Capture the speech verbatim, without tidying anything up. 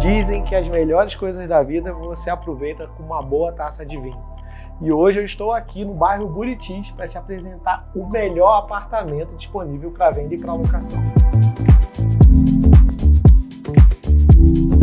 Dizem que as melhores coisas da vida você aproveita com uma boa taça de vinho. E hoje eu estou aqui no bairro Buritis para te apresentar o melhor apartamento disponível para venda e para locação.